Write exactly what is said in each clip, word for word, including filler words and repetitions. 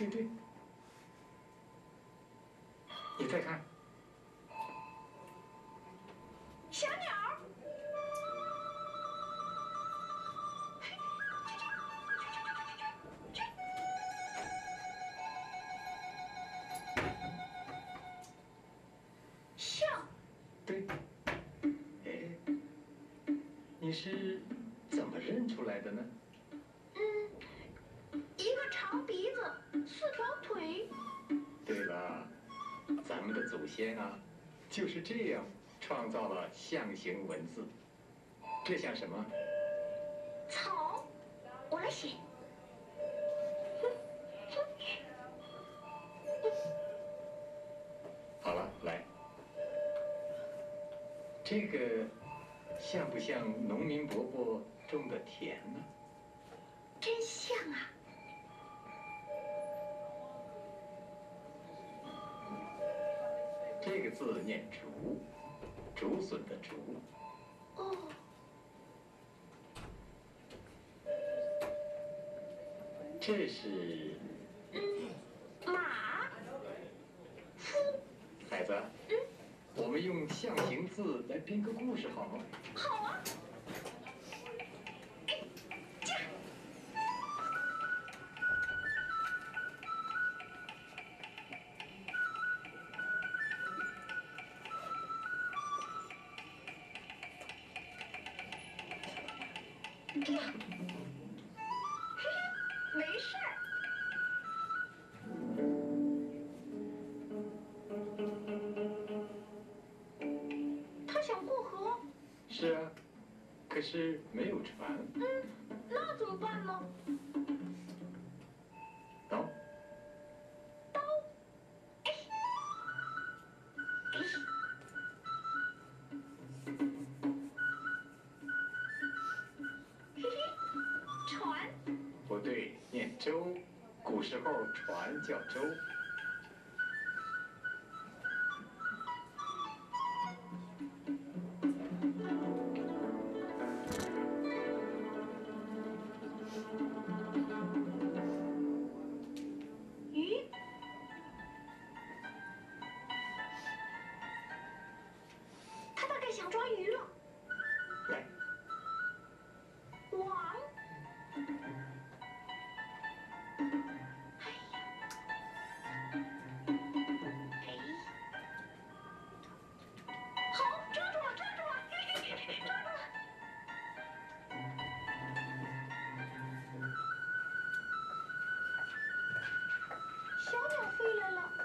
对对，你再看， 小鸟。象。 对。哎，你是怎么认出来的呢？ 嗯，一个长鼻子，四条腿。 对了，咱们的祖先啊，就是这样创造了象形文字。这像什么？ 草，我来写。 好了，来，这个像不像农民伯伯种的田呢？ 真像啊！ 这个字念竹，竹笋的竹。 哦。 这是。 嗯，马。夫。 孩子。 嗯。 我们用象形字来编个故事好吗？ 好啊。哎，驾。哎呀，嘿嘿，没事儿。他想过河。 是啊，可是没有船。 嗯，那怎么办呢？ 刀。 刀。哎。哎。嘿嘿，船。 不对，念舟。古时候船叫舟。 鱼。他大概想抓鱼了。 来。 网。哎呀。哎。好，抓住了，抓住了，嘿嘿嘿，抓住了。小鸟飞来了。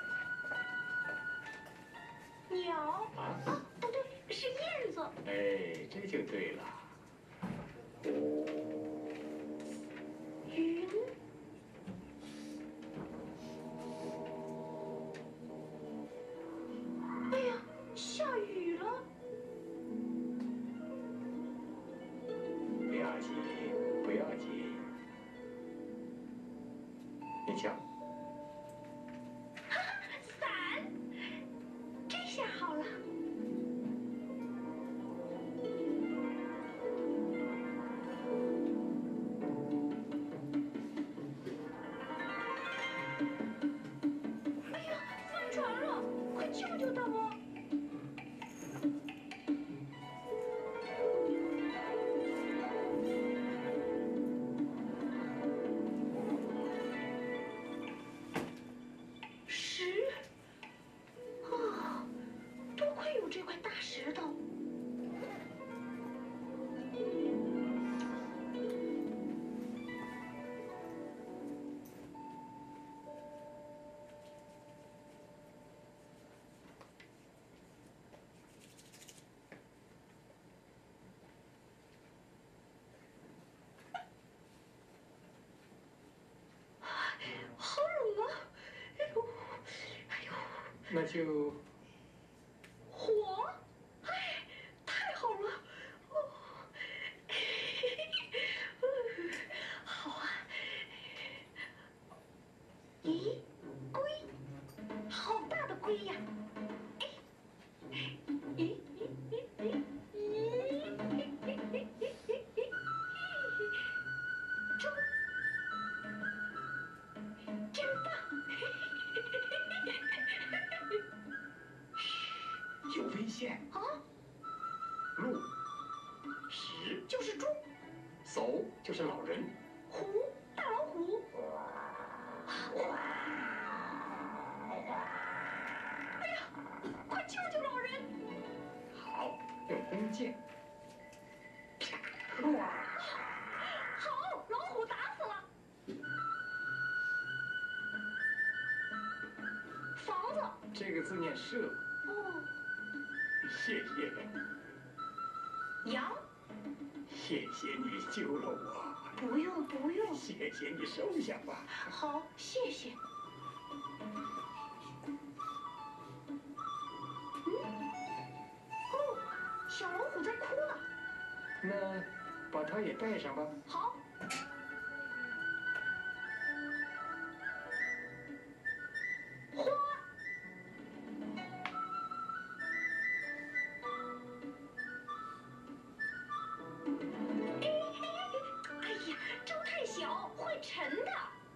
鸟。 啊？ 啊，不对，是燕子。 哎，这就对了。 云。哎呀，下雨了。 不要紧，不要紧。你瞧。 哈哈，伞。这下好了。哎呀，翻船了，快救救他吧！石。啊，多亏有这块大石头。好冷啊！哎呦，哎呦。 那就。 火，哎，太好了！哦，好啊。咦，龟，好大的龟呀！哎，咦咦咦咦咦！钟，真棒！ 虎，大老虎。哎呀，快救救老人！ 好，用弓箭。 好，老虎打死了。房子。 这个字念舍。 哦。 谢谢。 羊。 谢谢你救了我。 不用不用。 谢谢你收下吧。 好，谢谢。小老虎在哭呢。 那把它也带上吧。 好。花。哎呀，粥太小，会沉的。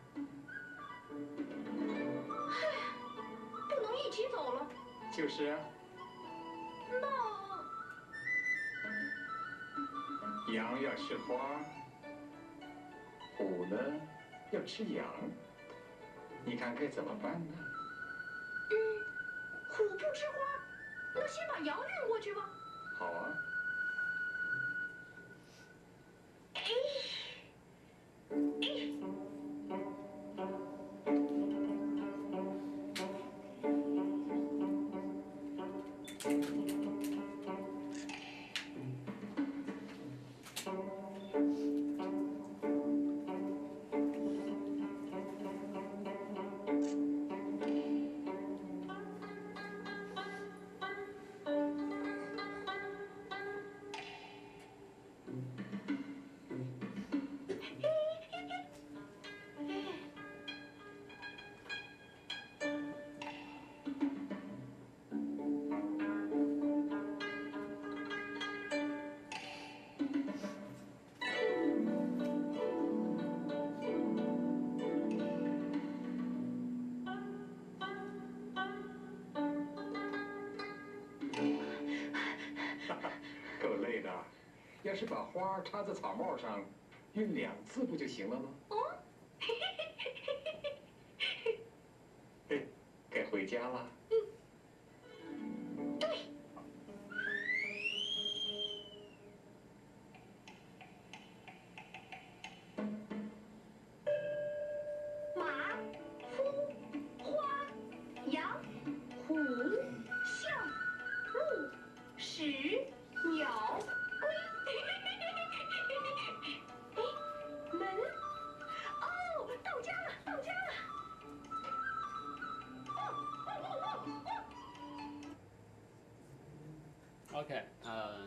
唉，不能一起走了。 就是啊。 那。 羊要吃花，虎呢要吃羊，你看该怎么办呢？ 嗯，虎不吃花，那先把羊运过去吧。 好啊。 哎，哎。 够累的，要是把花插在草帽上，运两次不就行了吗？ 哦，嘿嘿嘿嘿嘿嘿。 嘿，该回家了。 嗯，对。马、夫、花、羊、虎、象、鹿、屎、鸟、龟。哎，门。哦，到家了，到家了。 Okay, uh,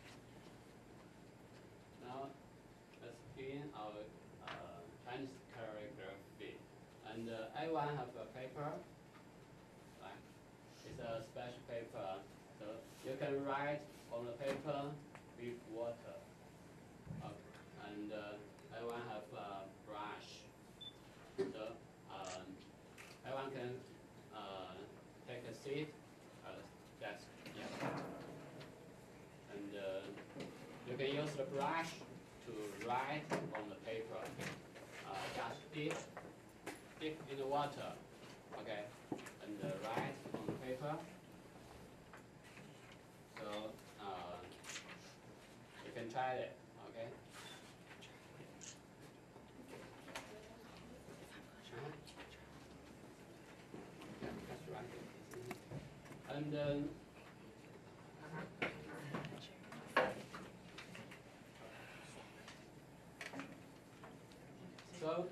now let's begin our uh, Chinese calligraphy. And uh, everyone have a paper, right? It's a special paper, so you can write on the paper with water. Okay. And uh, everyone have a brush, so um, everyone can uh, take a seat at the desk. Yeah. And uh, you can use the brush to write on the paper. Uh, just dip, dip in the water, okay, and uh, write on the paper. So uh, you can try it, okay? Uh-huh. Yeah, just write it. And then so,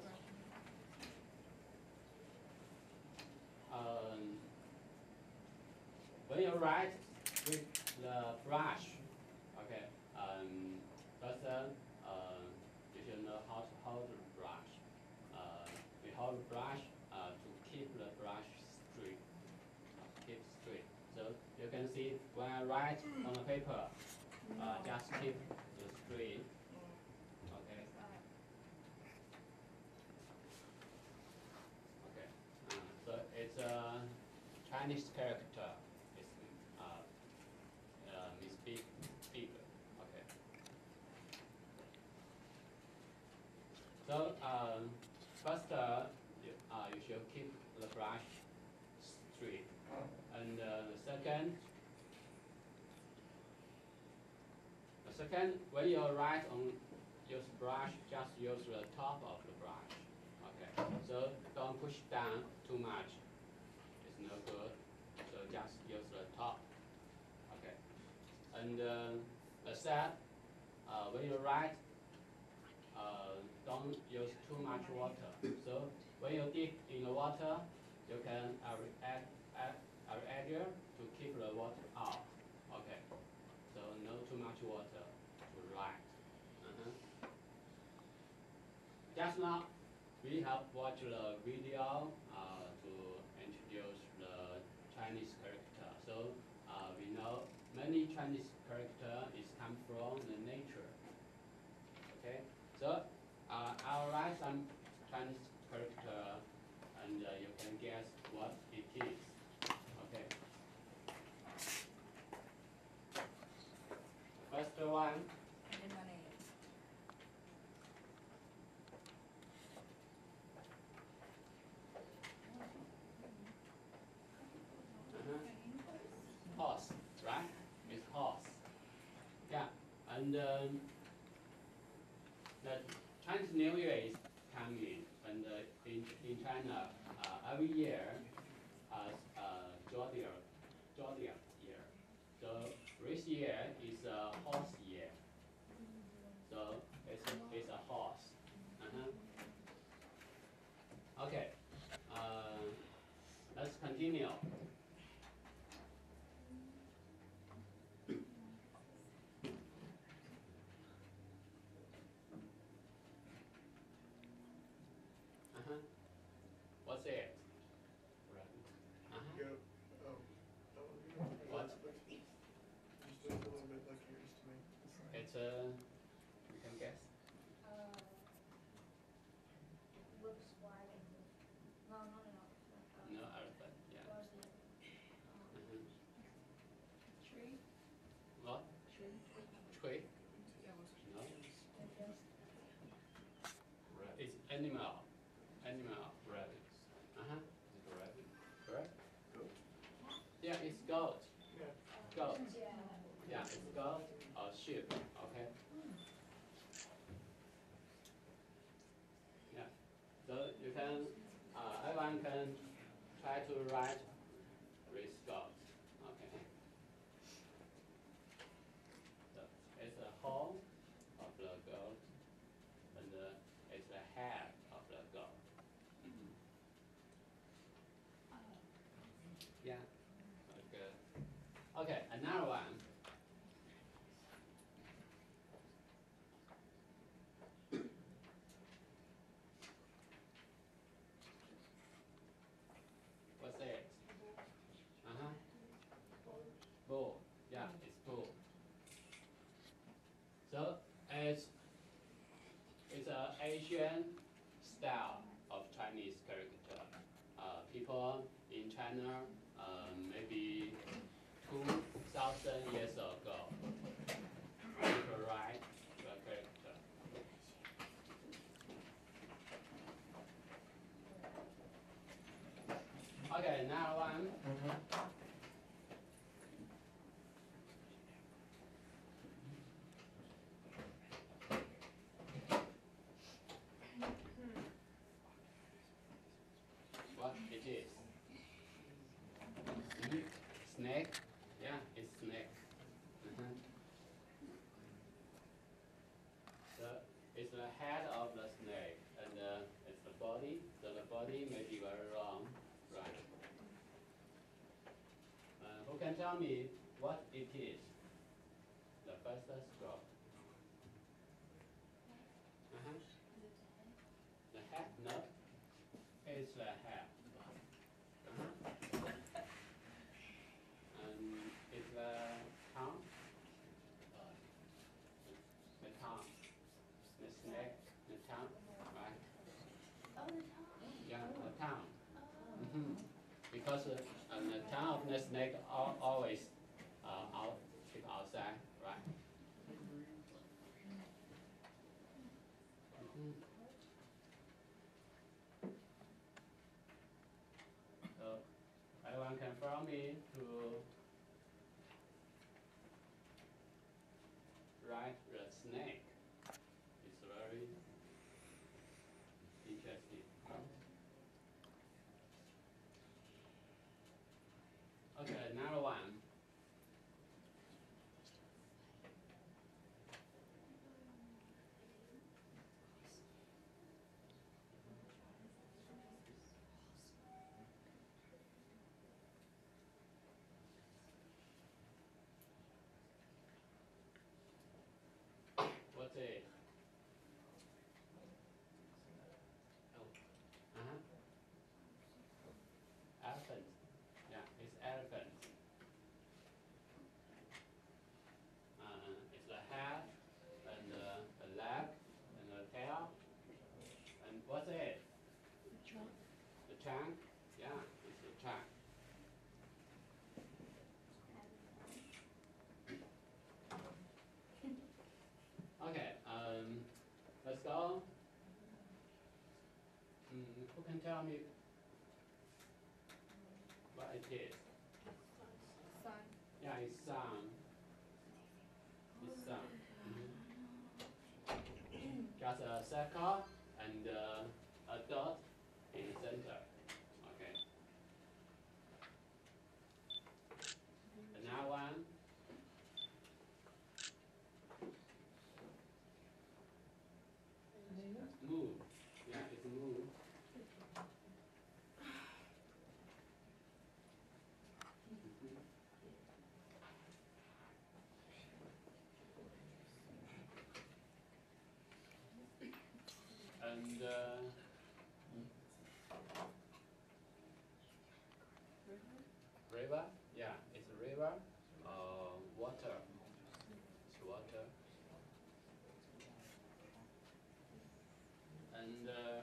um, when you write with the brush, okay, um, first uh, uh, you should know how to hold the brush. Uh, we hold the brush uh, to keep the brush straight, uh, keep straight. So you can see when I write on the paper, uh, just keep the straight. Okay. Okay. Uh, so it's a Chinese character. It's uh, uh, Miss Big, big. Okay. So So uh, first, uh, you, uh, you should keep the brush straight, and uh, the second, the second, when you write on use brush, just use the top of the brush. Okay. So don't push down too much. It's no good. So just use the top. Okay. And uh, as said, uh, when you write, uh, don't use too much water. So when you dip in the water, you can add, add, add area to keep the water out. Okay. So no too much water to write. Uh-huh. Just now, we have watched the video uh, to introduce the Chinese character. So uh, we know many Chinese character is come from the nature. Okay, so uh, I'll write some Chinese character, and uh, you can guess what it is. Okay. First one. Horse, right? It's horse. Yeah, and um, the Chinese New Year is coming, and uh, in in China, uh, every year, uh, uh, zodiac, zodiac year. So this year is a horse year. So it's a, it's a horse. Uh-huh. Okay. Uh, let's continue. Uh-huh. What's it? Uh-huh. Go. Oh. What? Just looks a little bit like yours to me. It's a, you can guess? Uh, looks wide and no, no, no, no. No elephant, yeah. Where's the Mhm. tree? What? Tree. Tree? No. It's animal. Animal. Rabbit. Uh-huh. It's a rabbit. Correct? Goat? Yeah, it's goat. Yeah. Goat. Yeah. Yeah, it's goat or sheep. Okay. Yeah. So you can, uh, everyone can try to write with goat. Okay. So it's a hole of the goat, and uh, it's the head of the goat. Mhm. Yeah. Okay. Okay. Another one. What's it? Uh-huh. Bull. Yeah, it's bull. So it's it's an Asian style of Chinese caricature. Uh, people in China, uh, maybe two thousand years ago, people write the character. Okay, now one. What it is? Mhm. Snake? Yeah, it's snake. Mhm. So it's the head of the snake, and uh, it's the body. So the body may be very long, right? Uh, who can tell me what it is? The first stroke. Uh-huh. The head? No. It's the head. Uh-huh. And it's the tongue. The tongue. The snake. The tongue. Right? Oh, the top. Yeah, the tongue. Mm-hmm. Because uh, and the tongue of the snake al always uh, out, keep outside, right? Mm-hmm. me to write the snake. It's very interesting. Okay, another one. What's it? Uh-huh. Elephant. Yeah, it's elephant. Uh, it's the head, and uh, the leg, and the tail. And what's it? The trunk. The trunk? Yeah, it's the trunk. Okay, um, let's go. Mm, who can tell me what it is? Sun. Yeah, it's sun. It's sun. Mhm. Just a circle and uh, a dot in the center. Okay. Another one. Move. Yeah, it's move. And uh, river, yeah, it's a river. Uh, water, it's water. And uh,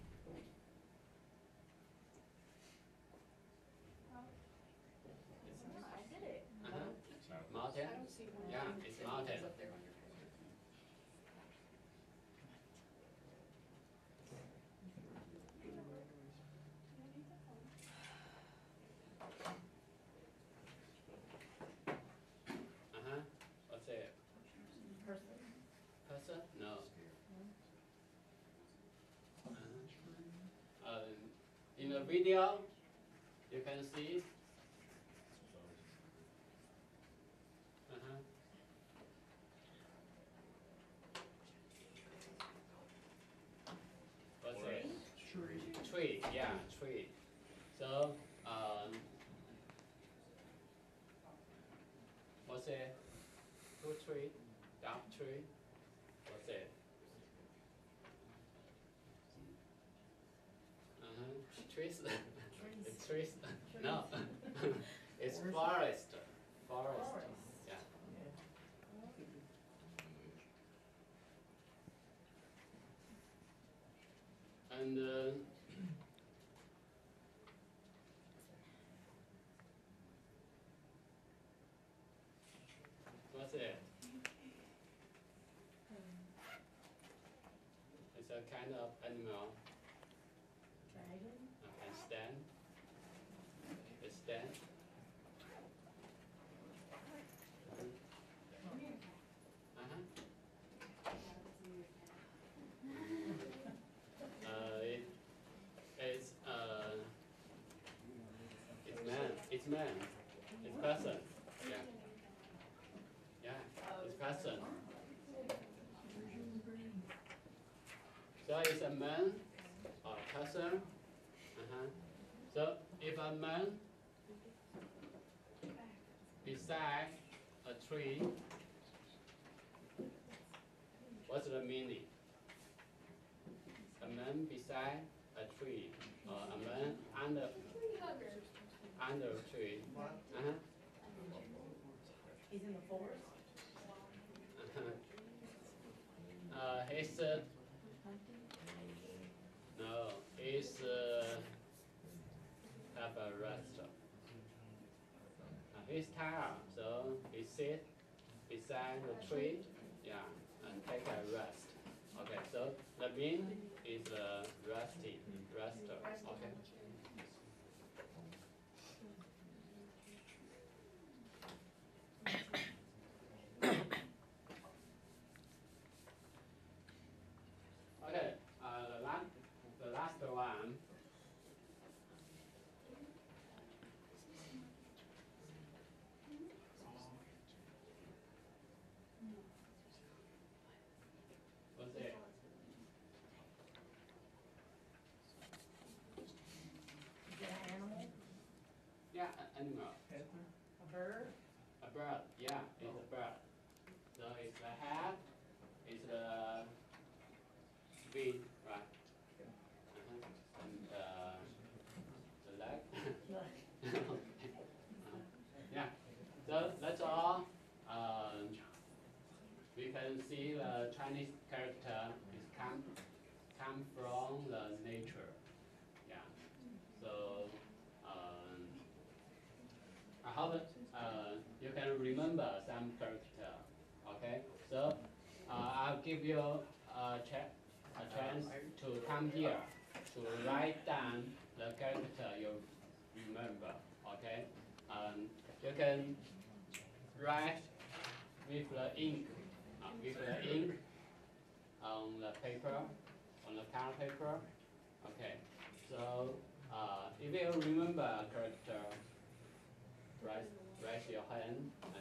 it's I did it. uh-huh. Mountain. I don't see one. Yeah, it's mountain. Up there on your page. Uh-huh. What's it? Person. Person? No. Uh-huh. Um, in the video, you can see. Uh-huh. What's it? Tree. Tree, yeah, tree. So, um, what's it? Fruit tree, dark tree. What's it? Uh-huh. Trees. It's trees. No. It's forest. Forest. Yeah. And uh, what's it? It's a kind of animal. Dragon. Uh, can stand. It stand. Uh-huh. Uh, it, it's uh, it's man. It's man. It's person. Yeah. Yeah. It's person. So it's a man or a person. Uh-huh. So if a man beside a tree, what's the meaning? A man beside a tree, or a man under under a tree. Uh-huh. He's in the forest. Uh-huh. Uh, he's uh, no, he's uh, have a rest. Uh, he's tired, so he sit beside the tree, yeah, and take a rest. Okay, so the mean is uh, resting, rester. Okay. bird? A bird, yeah, it's a bird. So it's the head, it's the wing, right? Uh-huh. And uh, the leg. Yeah, so that's all. Um, we can see the Chinese character is come come from the nature. Yeah. So um, I hope uh, you can remember some character. Okay. So uh, I'll give you a, ch- a chance to come here to write down the character you remember. Okay. Um, you can write with the ink, uh, with the ink on the paper, on the color paper. Okay, so uh, if you remember a character, raise, raise your hand.